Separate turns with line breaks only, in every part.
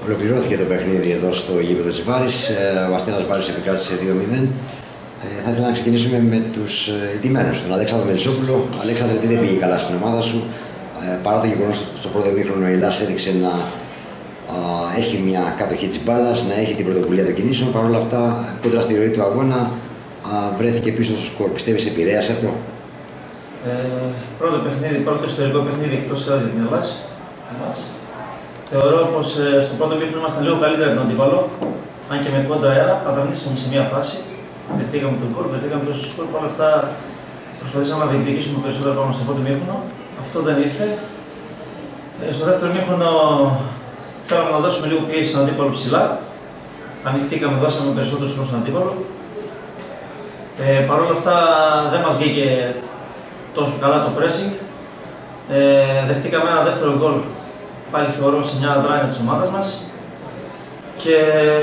Ολοκληρώθηκε το παιχνίδι εδώ στο γήπεδο της Βάρης. Ο Αστέρας Βάρης επικράτησε 2-0. Θα ήθελα να ξεκινήσουμε με τους ηττημένους, τον Αλέξανδρο Μελισσόπουλο. Αλέξανδρε, τι δεν πήγε καλά στην ομάδα σου? Παρά το γεγονός στο πρώτο ημίχρονο η Ελλάς έδειξε να έχει μια κατοχή της μπάλας, να έχει την πρωτοβουλία των κινήσεων. Παρ' όλα αυτά, κόντρα στη ροή του αγώνα, βρέθηκε πίσω στο σκορ. Πιστεύεις επηρέασε αυτό?
Πρώτο ιστορικό παιχνίδι εκτός έδρας για την Ελλάς. Θεωρώ πως στο πρώτο ημίχρονο ήμασταν λίγο καλύτερα από τον αντίπαλο, αν και με κόντρα αέρα, παταγνήσαμε σε μια φάση. Δεχτήκαμε τον γκολ, δεχτήκαμε τόσο σκορ. Παρ' όλα αυτά, προσπαθήσαμε να διεκδικήσουμε περισσότερο πάνω στο πρώτο ημίχρονο. Αυτό δεν ήρθε. Στο δεύτερο ημίχρονο θέλαμε να δώσουμε λίγο πίεση στον αντίπαλο ψηλά. Ανοιχτήκαμε, δώσαμε περισσότερο χρόνο στον αντίπαλο. Παρ' όλα αυτά, δεν μας βγήκε τόσο καλά το pressing. Δεχτήκαμε ένα δεύτερο γκολ, πάλι θεωρώ σε μια δράγια της ομάδας μας. Και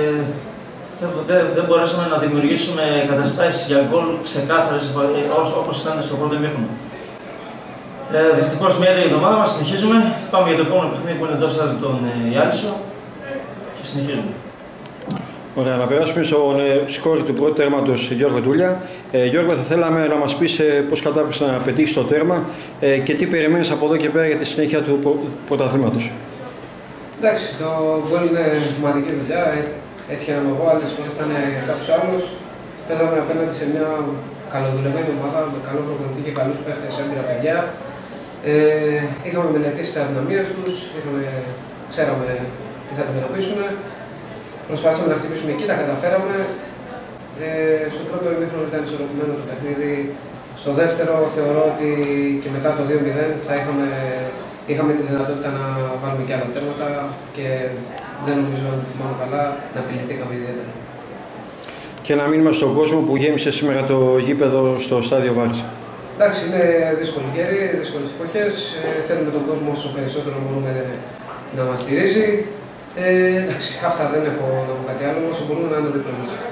δεν μπορέσαμε να δημιουργήσουμε καταστάσεις για γκολ ξεκάθαρες όπως ήταν στο πρώτο ημίχρονο. Δυστυχώς μία για την ομάδα μας, συνεχίζουμε. Πάμε για το επόμενο παιχνίδι που είναι εντός έδρας με τον Ιάλισσο και συνεχίζουμε.
Ωραία, να περάσουμε στον σκορ του πρώτου τέρματος Γιώργο Ντούλια. Γιώργο, θα θέλαμε να μας πεις πώς κατάφερες να πετύχεις το τέρμα και τι περιμένεις από εδώ και πέρα για τη συνέχεια του πρωταθλήματος.
Εντάξει, το γκολ είναι σημαντική δουλειά. Έτυχε να με εγώ, άλλες φορές ήταν κάποιος άλλος. Παίζαμε απέναντι σε μια καλοδουλεμένη ομάδα με καλό προπονητή και καλούς παίχτες, έμπειρα παιδιά. Είχαμε μελετήσει τις αδυναμίες τους, ξέραμε τι θα αντιμετωπίσουν. Προσπάθησαμε να χτυπήσουμε εκεί, τα καταφέραμε. Στο πρώτο ημίχρονο ήταν ισορροπημένο το παιχνίδι. Στο δεύτερο θεωρώ ότι και μετά το 2-0 θα είχαμε τη δυνατότητα να βάλουμε και άλλα τέρματα και δεν νομίζω, αν θυμάμαι καλά, να απειληθήκαμε ιδιαίτερα.
Και ένα μήνυμα στον κόσμο που γέμισε σήμερα το γήπεδο στο στάδιο Βάρης.
Εντάξει, είναι δύσκολη καιρή, δύσκολες εποχές. Θέλουμε τον κόσμο όσο περισσότερο μπορούμε να μας στηρίζει. Εντάξει, αυτά, δεν έχω να πω κάτι άλλο, όσο μπορούμε να είναι δίπλα μας.